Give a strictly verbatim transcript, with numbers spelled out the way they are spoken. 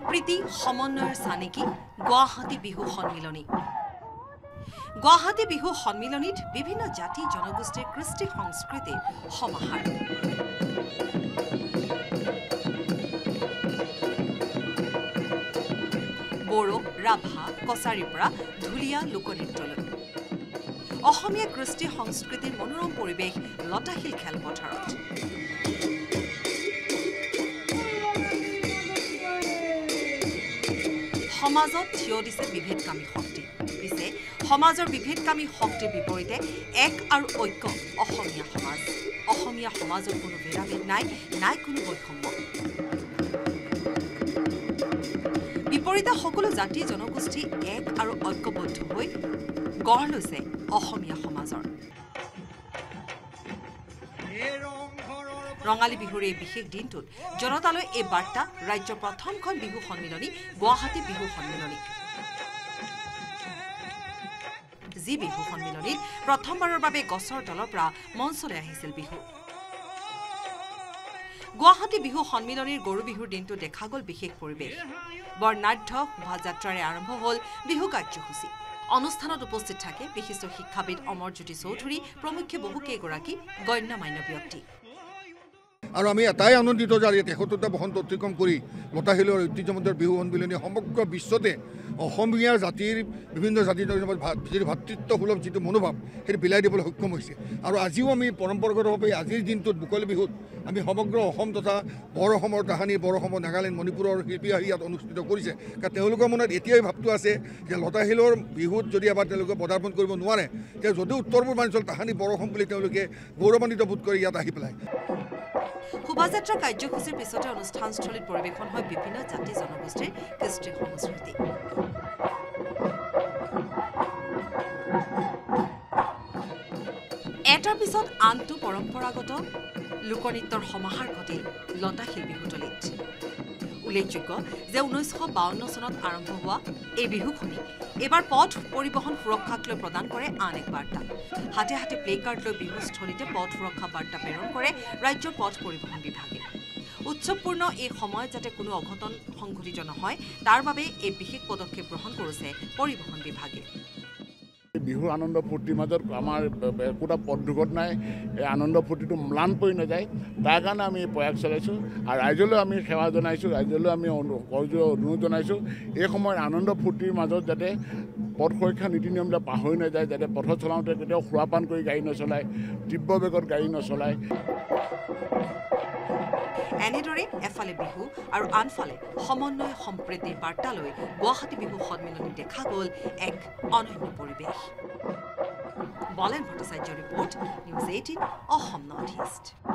সম্প্ৰীতি সমন্বয়ৰ চানেকি গুৱাহাটী বিহু সন্মিলনী গুৱাহাটী বিহু সন্মিলনীত বিভিন্ন জাতি জনগোষ্ঠীৰ কৃষ্টি সংস্কৃতিৰ সমাহাৰ বড়ো ৰাভা কছাৰীৰ পৰা ধুলিয়া লোকনৃত্যলৈ অসমীয়া কৃষ্টি সংস্কৃতিৰ মনোৰম পৰিৱেশ লতাশিল খেলপথাৰত সমাজত থিয় দিছে বিভেদকামী শক্তি পিছে সমাজৰ বিভেদকামী শক্তিৰ বিপৰীতে এক আৰু ঐক্য অসমীয়া সমাজ অসমীয়া সমাজৰ কোনো ভেদাভেদ নাই নাই কোনো বৈষম্য বিপৰীতে সকলো জাতি জনগোষ্ঠী এক আৰু ঐক্যবদ্ধ হৈ গঢ় লৈছে অসমীয়া সমাজৰ ৰঙালী বিহুৰ এই বিশেষ দিনটোত জনতালৈ এই বাৰ্তা ৰাজ্যৰ প্ৰথমখন বিহু সন্মিলনী গুৱাহাটী বিহু সন্মিলনী যি বিহু সন্মিলনীত প্ৰথমবাৰৰ বাবে গছৰ তলৰ পৰা মঞ্চলৈ আহিছিল বিহু গুৱাহাটী বিহু সন্মিলনীৰ গৰু বিহুৰ দিনটো দেখা গ'ল বিশেষ পৰিৱেশ বৰ্ণাঢ্য শোভাযাত্ৰাৰে আৰম্ভ হ'ল বিহু কাৰ্যসূচী অনুষ্ঠানত উপস্থিত থাকে বিশিষ্ট শিক্ষাবিদ অমৰজ্যোতি চৌধুৰী প্ৰমুখ্যে বহুকেইগৰাকী গণ্যমান্য ব্যক্তি আৰু আমি এটাই আনন্দিত যে তেসত্তৰটা বসন্ত অতিক্ৰম কৰি লতাশিলৰ ঐতিহ্যমণ্ডিত বিহু সন্মিলনী সমগ্ৰ বিশ্বতে অসমীয়া জাতিৰ বিভিন্ন জাতিৰ যিটো ভাতৃত্বসুলভ যিটো মনোভাৱ সেইটো বিলাই দিবলৈ সক্ষম হৈছে আৰু আজিও আমি পৰম্পৰাগতভাৱে আজিৰ দিনটোত মুকলি বিহুত আমি সমগ্ৰ অসম তথা বড়ো অসমৰ তাহানি বড়ো অসমৰ নাগালেণ্ড মণিপুৰৰ শিল্পী আহি ইয়াত অনুষ্ঠিত কৰিছে কাৰণ তেওঁলোকৰ মনত এতিয়াই ভাৱটো আছে যে লতাশিলৰ বিহুত যদি এবাৰ তেওঁলোকে পদাৰ্পণ কৰিব নোৱাৰে তেতিয়া যদিও উত্তৰ পূৰ্বাঞ্চল তাহানি বড়ো অসম বুলি তেওঁলোকে গৌৰৱান্বিত বোধ কৰি ইয়াত আহি পেলাই শোভাযাত্ৰা কাৰ্যসূচীৰ পিছতে অনুষ্ঠানস্থলীত পৰিৱেশন হয় বিভিন্ন জাতি জনগোষ্ঠীৰ কৃষ্টি সংস্কৃতি এটাৰ পিছত আনটো পৰম্পৰাগত লোকনৃত্যৰ সমাহাৰ ঘটিল লতাশিল বিহুতলীত উল্লেখযোগ্য যে ঊনৈছশ বাৱন্ন চনত আৰম্ভ হোৱা এই বিহুখনি এবাৰ পথ পৰিবহণ সুৰক্ষাক লৈ প্ৰদান কৰে আন এক বাৰ্তা হাতে হাতে প্লে কাৰ্ড লৈ বিহুস্থলীতে পথ সুৰক্ষা বাৰ্তা প্ৰেৰণ কৰে ৰাজ্যৰ পথ পৰিবহণ বিভাগে উৎসৱপূৰ্ণ এই সময়ত যাতে কোনো অঘটন সংঘটিত নহয় তাৰ বাবে এই বিশেষ পদক্ষেপ গ্ৰহণ কৰিছে পৰিবহণ বিভাগে বিহুৰ আনন্দ ফূৰ্তিৰ মাজত আমাৰ একোটা পথ দুৰ্ঘটনাই এই আনন্দ ফূৰ্তিটো ম্লান পৰি নাযায় তাৰ কাৰণে আমি প্ৰয়াস চলাইছোঁ আৰু ৰাইজলৈ আমি সেৱা জনাইছোঁ ৰাইজলৈ আমি অনুৰোধ জনাইছোঁ এই সময়ত আনন্দ ফূৰ্তিৰ মাজত যাতে পথ সুৰক্ষা নীতি নিয়মবিলাক পাহৰি নাযায় যাতে পথত চলাওঁতে কেতিয়াও সুৰাপান কৰি গাড়ী নচলায় তীব্ৰ বেগত গাড়ী নচলায় এনেদৰে এফালে বিহু আৰু আনফালে সমন্বয় সম্প্ৰীতিৰ বাৰ্তা লৈ গুৱাহাটী বিহু সন্মিলনীত দেখা গ'ল এক অনন্য পৰিৱেশ বলেন ভট্টাচাৰ্যৰ report news eighteen Assam north east